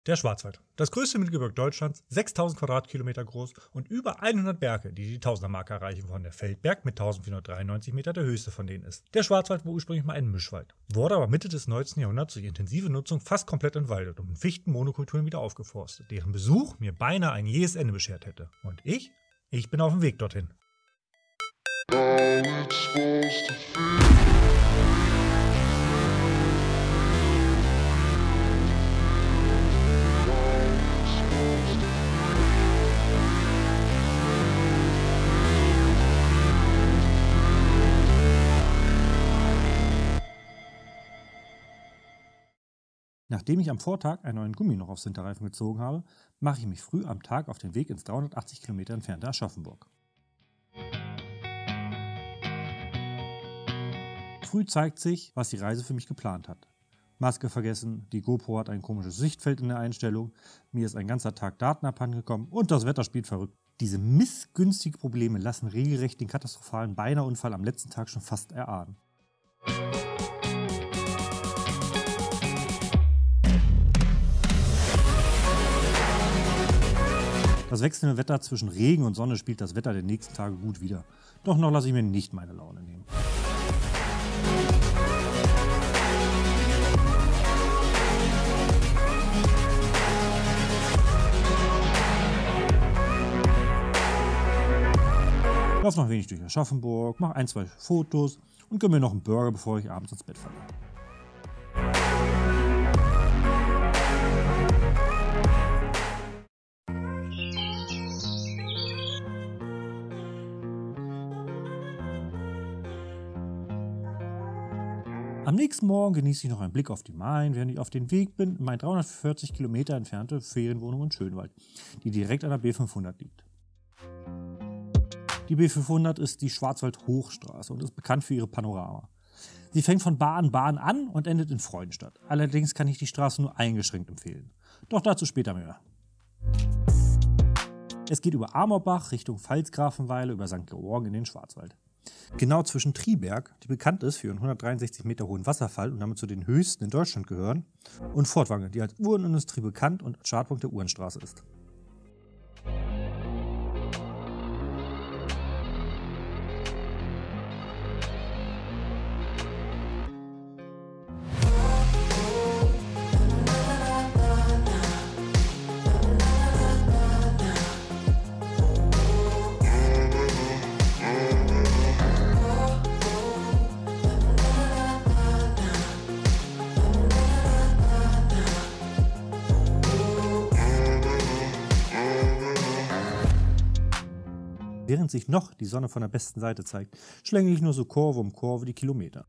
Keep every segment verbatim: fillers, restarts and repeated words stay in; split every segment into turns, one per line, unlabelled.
Der Schwarzwald. Das größte Mittelgebirge Deutschlands, sechstausend Quadratkilometer groß und über hundert Berge, die die Tausender-Marke erreichen, wovon der Feldberg mit eintausendvierhundertdreiundneunzig Meter der höchste von denen ist. Der Schwarzwald war ursprünglich mal ein Mischwald, wurde aber Mitte des neunzehnten Jahrhunderts durch intensive Nutzung fast komplett entwaldet und mit Fichtenmonokulturen wieder aufgeforstet, deren Besuch mir beinahe ein jähes Ende beschert hätte. Und ich? Ich bin auf dem Weg dorthin. Nachdem ich am Vortag einen neuen Gummi noch aufs Hinterreifen gezogen habe, mache ich mich früh am Tag auf den Weg ins dreihundertachtzig Kilometer entfernte Aschaffenburg. Früh zeigt sich, was die Reise für mich geplant hat. Maske vergessen, die GoPro hat ein komisches Sichtfeld in der Einstellung, mir ist ein ganzer Tag Daten abhandengekommen und das Wetter spielt verrückt. Diese missgünstigen Probleme lassen regelrecht den katastrophalen Beinahe-Unfall am letzten Tag schon fast erahnen. Das wechselnde Wetter zwischen Regen und Sonne spielt das Wetter der nächsten Tage gut wider. Doch noch lasse ich mir nicht meine Laune nehmen. Ich laufe noch wenig durch Aschaffenburg, mache ein, zwei Fotos und gönne mir noch einen Burger, bevor ich abends ins Bett falle. Am nächsten Morgen genieße ich noch einen Blick auf die Main, während ich auf dem Weg bin in meine dreihundertvierzig Kilometer entfernte Ferienwohnung in Schönwald, die direkt an der B fünfhundert liegt. Die B fünfhundert ist die Schwarzwald-Hochstraße und ist bekannt für ihre Panorama. Sie fängt von Baden-Baden an und endet in Freudenstadt. Allerdings kann ich die Straße nur eingeschränkt empfehlen. Doch dazu später mehr. Es geht über Amorbach Richtung Pfalzgrafenweiler über Sankt Georgen in den Schwarzwald. Genau zwischen Triberg, die bekannt ist für ihren hundertdreiundsechzig Meter hohen Wasserfall und damit zu den höchsten in Deutschland gehören, und Furtwangen, die als Uhrenindustrie bekannt und Startpunkt der Uhrenstraße ist. Während sich noch die Sonne von der besten Seite zeigt, schlänge ich nur so Kurve um Kurve die Kilometer.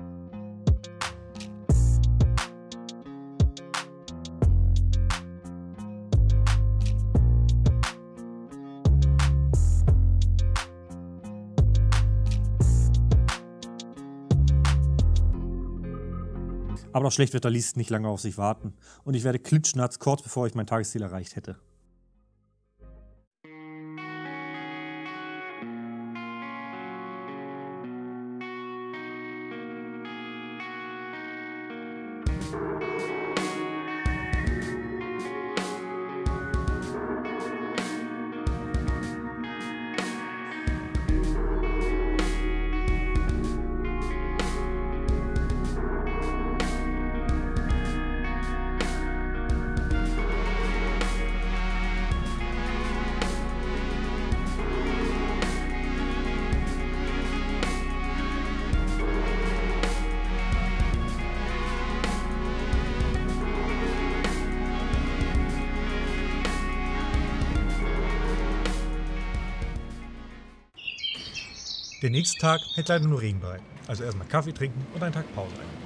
Aber das Schlechtwetter ließ nicht lange auf sich warten und ich werde klitschnass kurz bevor ich mein Tagesziel erreicht hätte. Der nächste Tag hält leider nur Regen bereit, also erstmal Kaffee trinken und einen Tag Pause ein.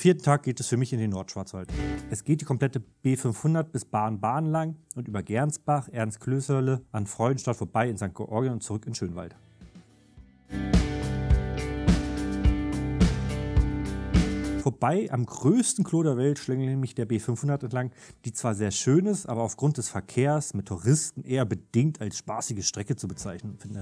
vierten Tag geht es für mich in den Nordschwarzwald. Es geht die komplette B fünfhundert bis Bahn-Bahn lang und über Gernsbach, Ernst-Klösterle, an Freudenstadt vorbei in Sankt Georgen und zurück in Schönwald. Vorbei am größten Klo der Welt schlängel ich mich der B fünfhundert entlang, die zwar sehr schön ist, aber aufgrund des Verkehrs mit Touristen eher bedingt als spaßige Strecke zu bezeichnen finde.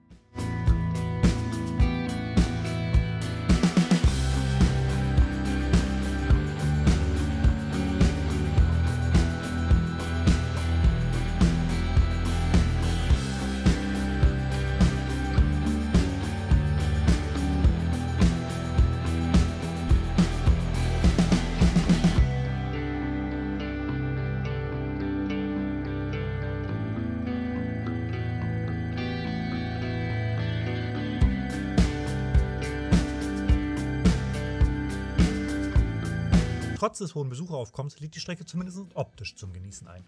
Trotz des hohen Besucheraufkommens liegt die Strecke zumindest optisch zum Genießen ein.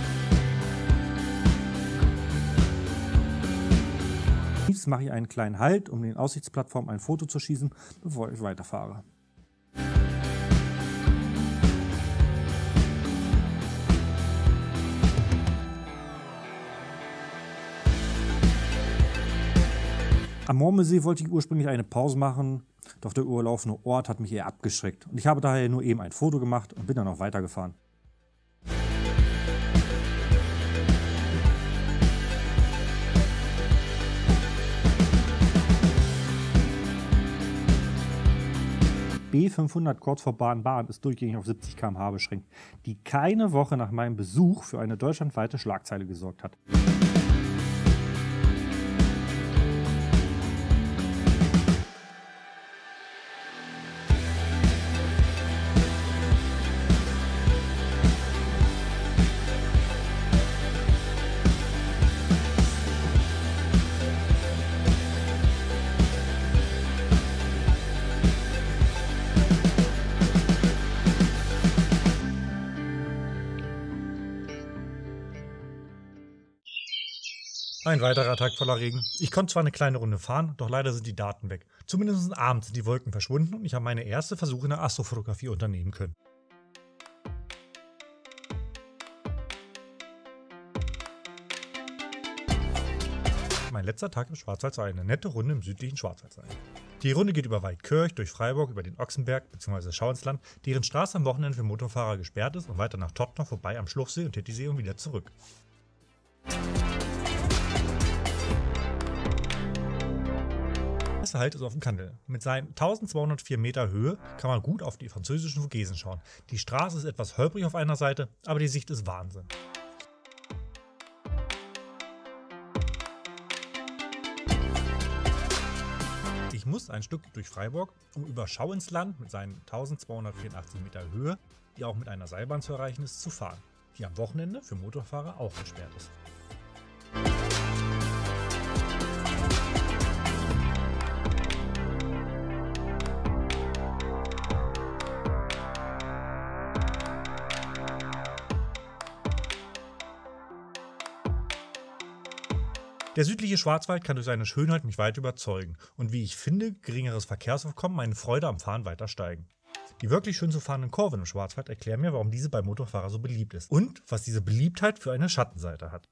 Jetzt mache ich einen kleinen Halt, um den Aussichtsplattformen ein Foto zu schießen, bevor ich weiterfahre. Am Moormühlsee wollte ich ursprünglich eine Pause machen, doch der überlaufene Ort hat mich eher abgeschreckt und ich habe daher nur eben ein Foto gemacht und bin dann auch weitergefahren. B fünfhundert kurz vor Bahn-Bahn ist durchgängig auf siebzig Kilometer pro Stunde beschränkt, die keine Woche nach meinem Besuch für eine deutschlandweite Schlagzeile gesorgt hat.
Ein weiterer Tag voller Regen. Ich konnte zwar eine kleine Runde fahren, doch leider sind die Daten weg. Zumindest abends sind die Wolken verschwunden und ich habe meine erste Versuche in der Astrofotografie unternehmen können. Mein letzter Tag im Schwarzwald war eine nette Runde im südlichen Schwarzwald sein. Die Runde geht über Waldkirch, durch Freiburg, über den Ochsenberg bzw. Schauinsland, deren Straße am Wochenende für Motorfahrer gesperrt ist, und weiter nach Tottnau vorbei am Schluchsee und Titisee und wieder zurück. Der erste Halt ist auf dem Kandel. Mit seinen eintausendzweihundertvier Meter Höhe kann man gut auf die französischen Vogesen schauen. Die Straße ist etwas holprig auf einer Seite, aber die Sicht ist Wahnsinn. Ich muss ein Stück durch Freiburg, um über Schauinsland mit seinen eintausendzweihundertvierundachtzig Meter Höhe, die auch mit einer Seilbahn zu erreichen ist, zu fahren, die am Wochenende für Motorfahrer auch gesperrt ist. Der südliche Schwarzwald kann durch seine Schönheit mich weit überzeugen und, wie ich finde, geringeres Verkehrsaufkommen meine Freude am Fahren weiter steigen. Die wirklich schön zu fahrenden Kurven im Schwarzwald erklären mir, warum diese bei Motorfahrern so beliebt ist und was diese Beliebtheit für eine Schattenseite hat.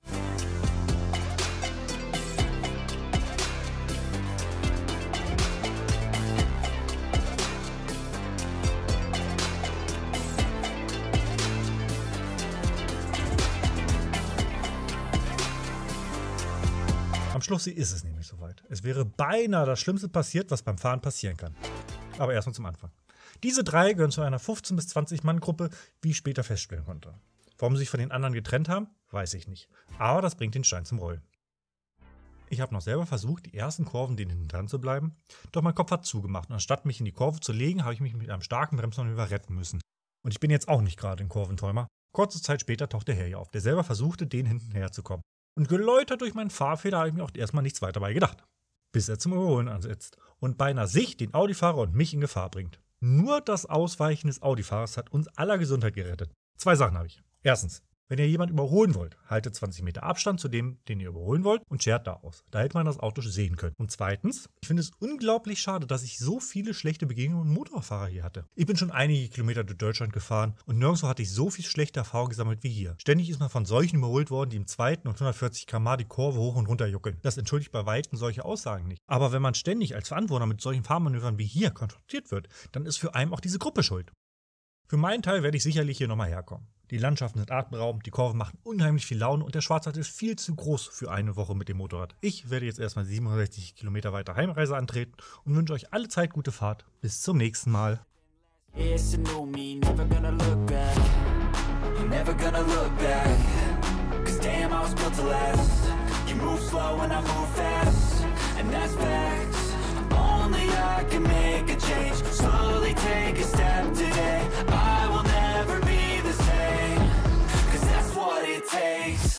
Am Schluchsee ist es nämlich soweit. Es wäre beinahe das Schlimmste passiert, was beim Fahren passieren kann. Aber erstmal zum Anfang. Diese drei gehören zu einer fünfzehn bis zwanzig Mann Gruppe, wie ich später feststellen konnte. Warum sie sich von den anderen getrennt haben, weiß ich nicht. Aber das bringt den Stein zum Rollen. Ich habe noch selber versucht, die ersten Kurven denen hinten dran zu bleiben, doch mein Kopf hat zugemacht und anstatt mich in die Kurve zu legen, habe ich mich mit einem starken Bremsmanöver retten müssen. Und ich bin jetzt auch nicht gerade ein Kurventräumer. Kurze Zeit später taucht der Herr hier auf, der selber versuchte, den hinten herzukommen. Und geläutert durch meinen Fahrfehler habe ich mir auch erstmal nichts weiter dabei gedacht. Bis er zum Überholen ansetzt und beinahe sich, den Audi-Fahrer und mich in Gefahr bringt. Nur das Ausweichen des Audi-Fahrers hat uns aller Gesundheit gerettet. Zwei Sachen habe ich. Erstens, Wenn ihr jemanden überholen wollt, haltet zwanzig Meter Abstand zu dem, den ihr überholen wollt und schert da aus. Da hätte man das Auto sehen können. Und zweitens, ich finde es unglaublich schade, dass ich so viele schlechte Begegnungen mit Motorfahrer hier hatte. Ich bin schon einige Kilometer durch Deutschland gefahren und nirgendwo hatte ich so viel schlechte Erfahrungen gesammelt wie hier. Ständig ist man von solchen überholt worden, die im zweiten und hundertvierzig Kilometer pro Stunde die Kurve hoch und runter juckeln. Das entschuldigt bei Weitem solche Aussagen nicht. Aber wenn man ständig als Anwohner mit solchen Fahrmanövern wie hier konfrontiert wird, dann ist für einen auch diese Gruppe schuld. Für meinen Teil werde ich sicherlich hier nochmal herkommen. Die Landschaften sind atemberaubend, die Kurven machen unheimlich viel Laune und der Schwarzwald ist viel zu groß für eine Woche mit dem Motorrad. Ich werde jetzt erstmal siebenundsechzig Kilometer weiter Heimreise antreten und wünsche euch alle Zeit gute Fahrt. Bis zum nächsten Mal.
It's a new me, never gonna look back, never gonna look back, cause damn I was built to last, you move slow and I move fast, and that's facts, only I can make a change, slowly take a step today, I will never be the same, cause that's what it takes.